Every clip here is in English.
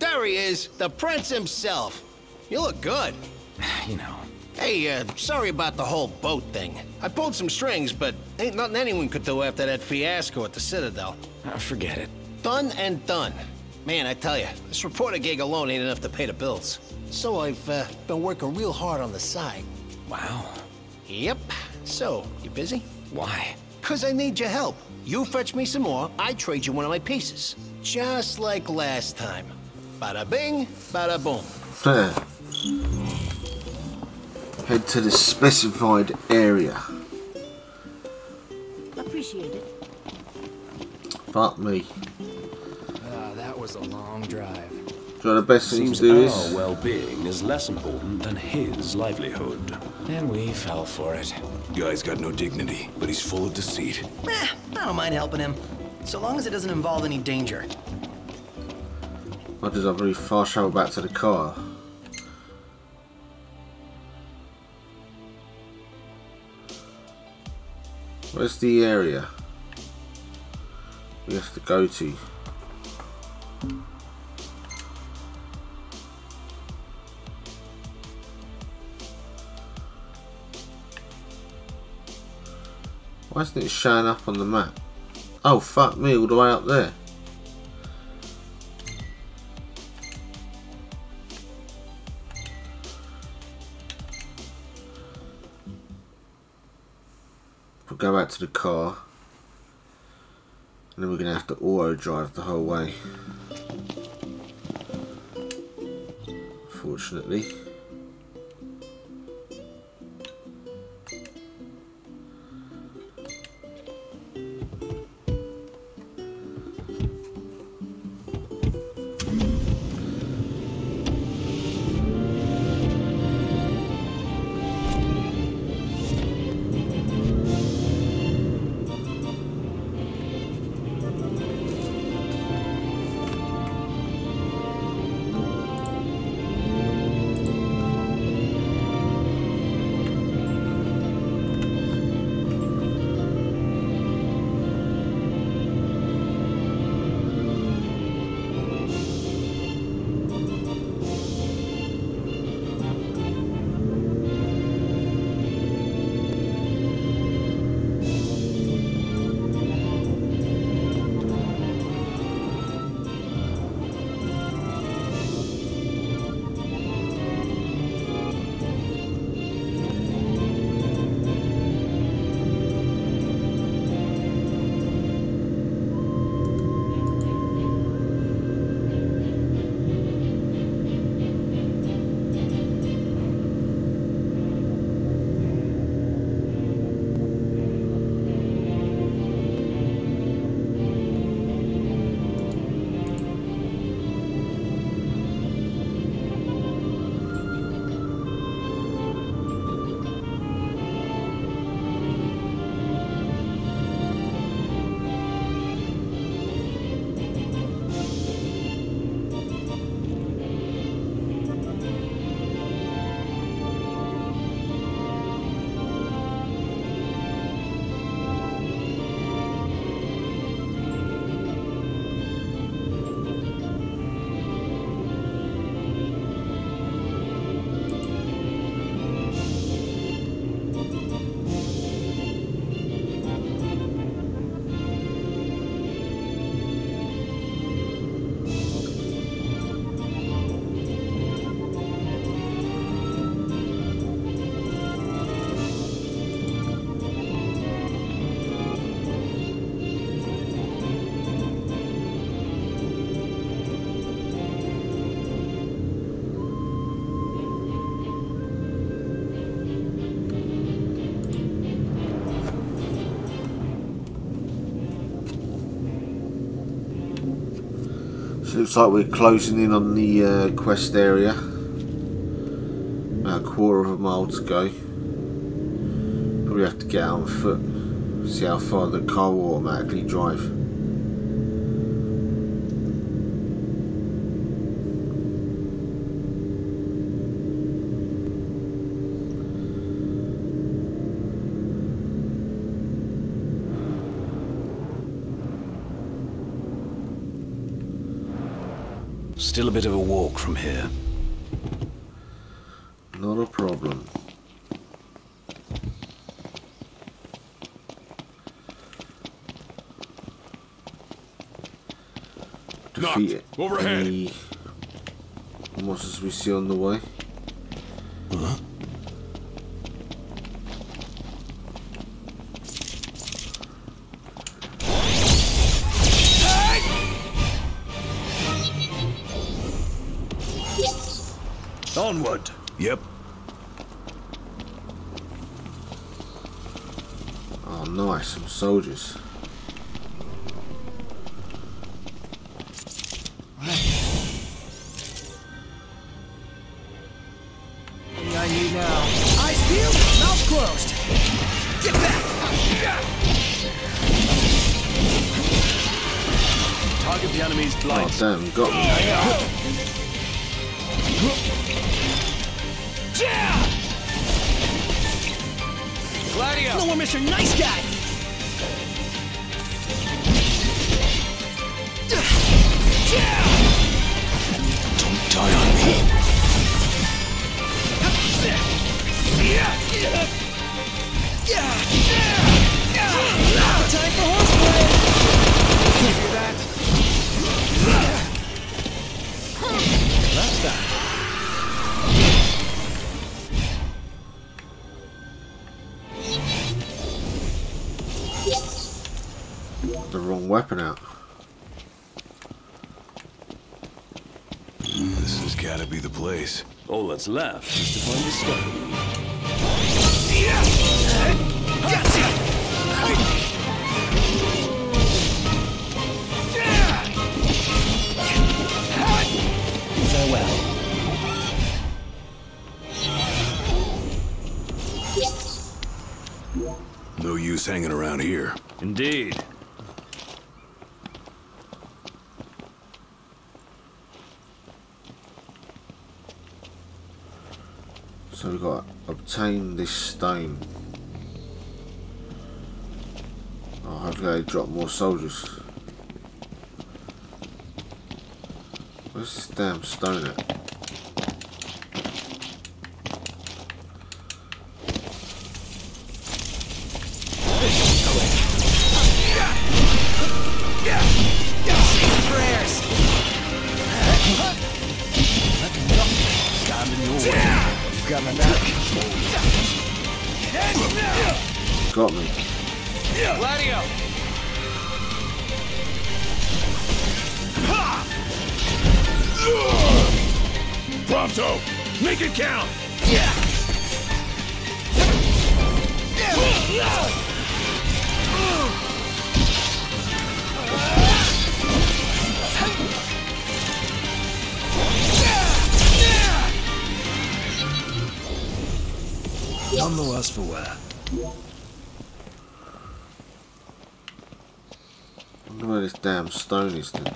There he is, the prince himself. You look good. You know. Hey, sorry about the whole boat thing. I pulled some strings, but ain't nothing anyone could do after that fiasco at the Citadel. Forget it. Done and done. Man, I tell you, this reporter gig alone ain't enough to pay the bills. So I've been working real hard on the side. Wow. Yep. So, you busy? Why? 'Cause I need your help. You fetch me some more, I trade you one of my pieces. Just like last time. Bada bing, bada boom. Head to the specified area. Appreciate it. Fuck me. That was a long drive. So the best thing Seems to do is... our well-being is less important than his livelihood. And we fell for it. Guy's got no dignity, but he's full of deceit. I don't mind helping him, so long as it doesn't involve any danger. What does I really fast travel back to the car? Where's the area we have to go to? Why isn't it showing up on the map? Oh fuck me, all the way up there. We'll go back to the car and then we're going to have to auto drive the whole way, fortunately. So it looks like we're closing in on the quest area. About a quarter of a mile to go. Probably have to get out on foot. See how far the car will automatically drive. Still a bit of a walk from here. Not a problem. Defeat overhead. any monsters we see on the way. Onward. Yep. Oh, nice, some soldiers. I need now. Eyes peeled, mouth closed. Get back! Target the enemy's Oh blind. damn, you got me. Gladio! No more Mr. Nice Guy! Don't die on me. Time for horseplay! Can't do that. That's that. The wrong weapon out. This has gotta be the place. All that's left is to find the stone. Farewell. No use hanging around here. Indeed. So we've got to obtain this stone. Oh, hopefully they drop more soldiers. Where's this damn stone at? Prayers! Stand in your way. You've got my back. Got me. Gladio! Prompto! Make it count! None the worse for wear. I wonder where this damn stone is then.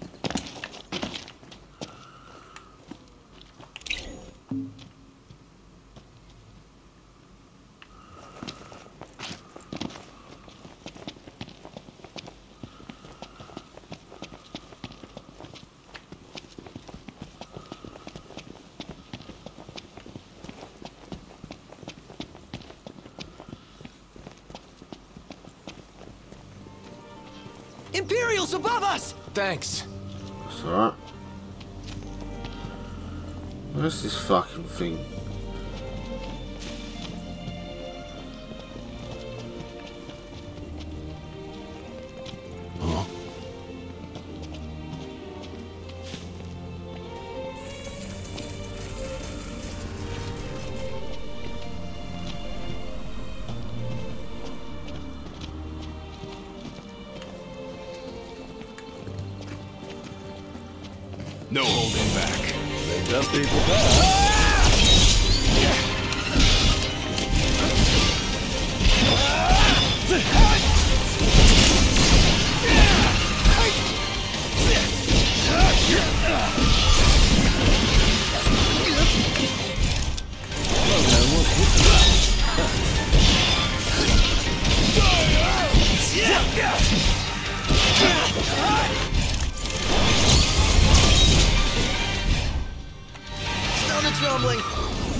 Imperials above us! Thanks. That's alright. Where's this fucking thing? Huh? No holding back. Just be prepared.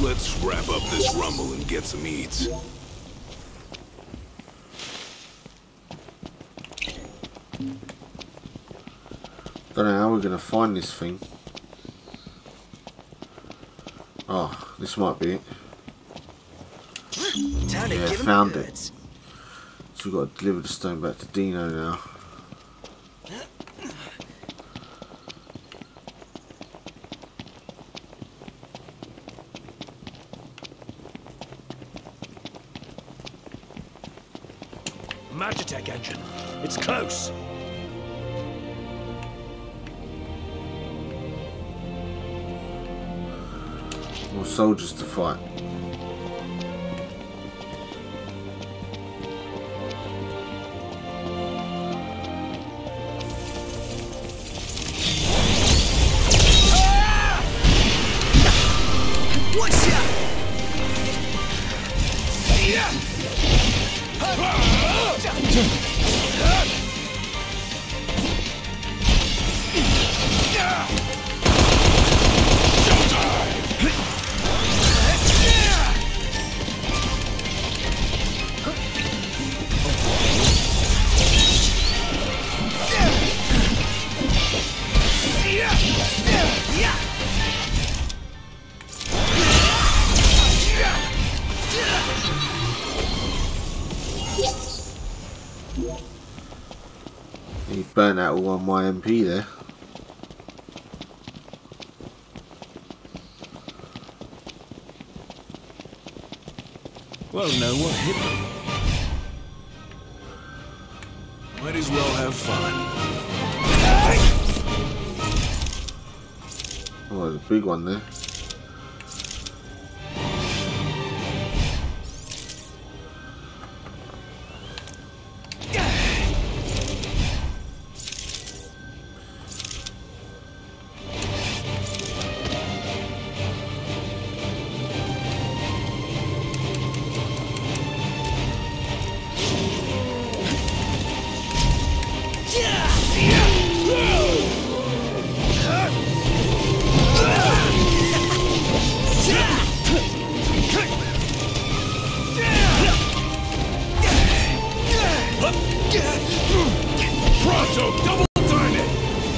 Let's wrap up this rumble and get some eats. Don't know how we're gonna find this thing. Oh, this might be it. Time to Yeah, give him found the it. goods. So we've got to deliver the stone back to Dino now. Magitech engine. It's close. More soldiers to fight. One shot! He burnt out all on my MP there. Well, no, what hit them? Might as well have fun. Oh, there's a big one there. Pronto, double time it!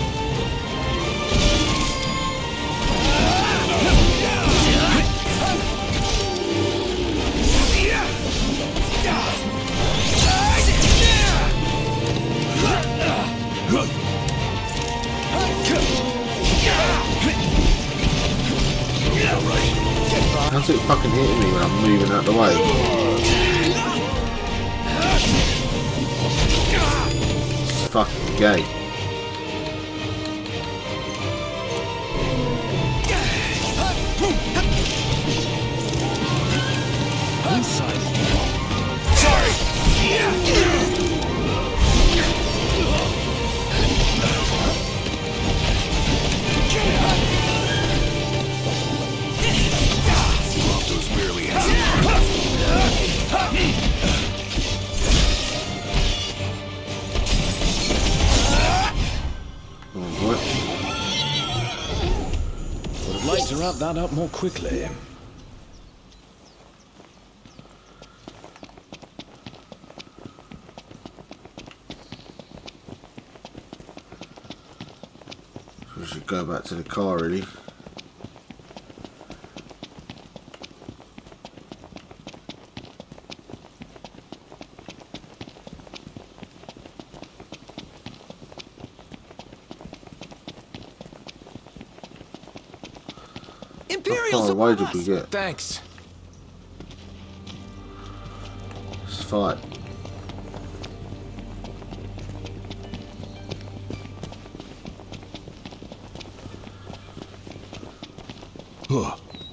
How's it fucking hitting me when I'm moving out the way? It's fucking gay. Pronto's barely in. What? Would have liked to wrap that up more quickly. We should go back to the car, really. How Imperials far away above did we us! get? Thanks. Let's fight. Huh.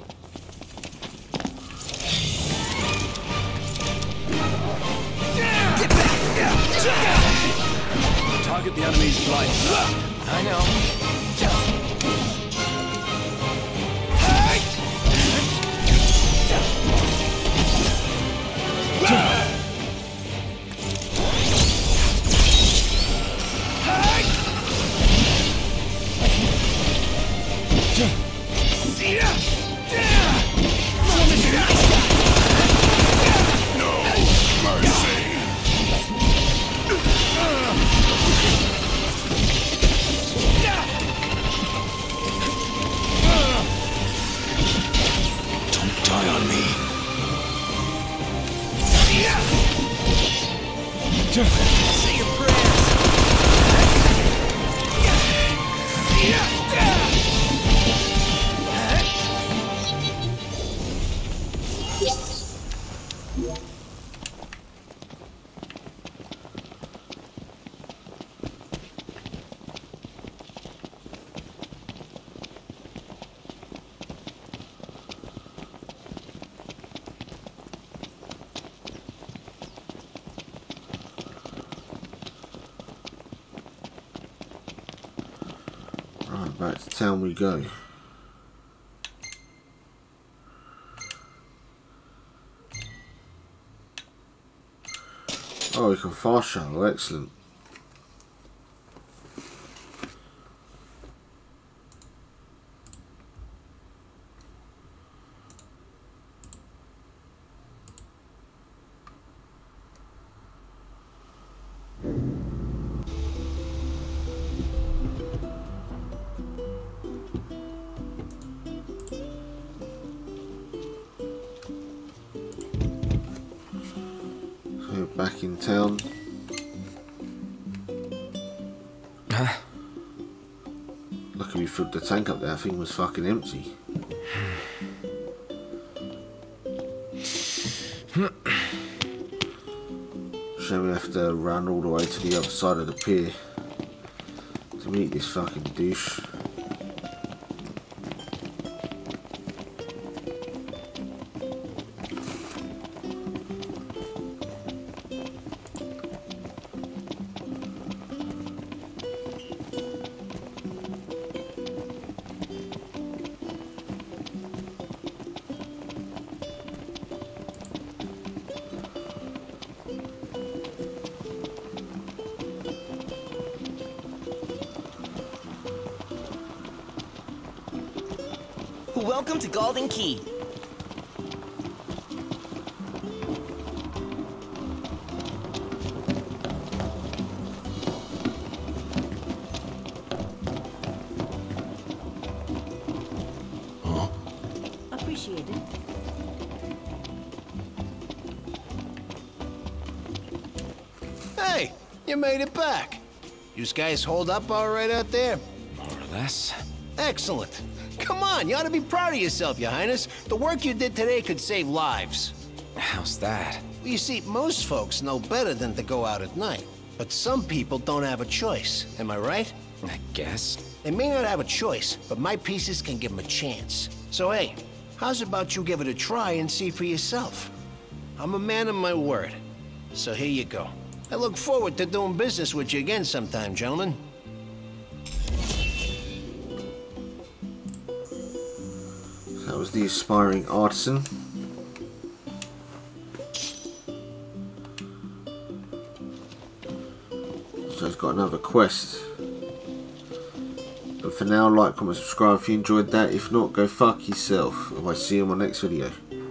Target the enemy's blind. I know. Say your prayers. Right, back to town we go. Oh, we can fast travel, excellent. Back in town. Lucky we filled the tank up there. That thing was fucking empty. Shame we have to run all the way to the other side of the pier to meet this fucking douche. Welcome to Golden Key. Huh? Appreciate it. Hey, you made it back. You guys hold up all right out there? More or less. Excellent. Come on, you ought to be proud of yourself, Your Highness. The work you did today could save lives. How's that? Well, you see, most folks know better than to go out at night. But some people don't have a choice, am I right? I guess. They may not have a choice, but my pieces can give them a chance. So hey, how's about you give it a try and see for yourself? I'm a man of my word. So here you go. I look forward to doing business with you again sometime, gentlemen. That was the aspiring artisan. So it's got another quest. But for now, like, comment, subscribe if you enjoyed that. If not, go fuck yourself. And I'll see you in my next video.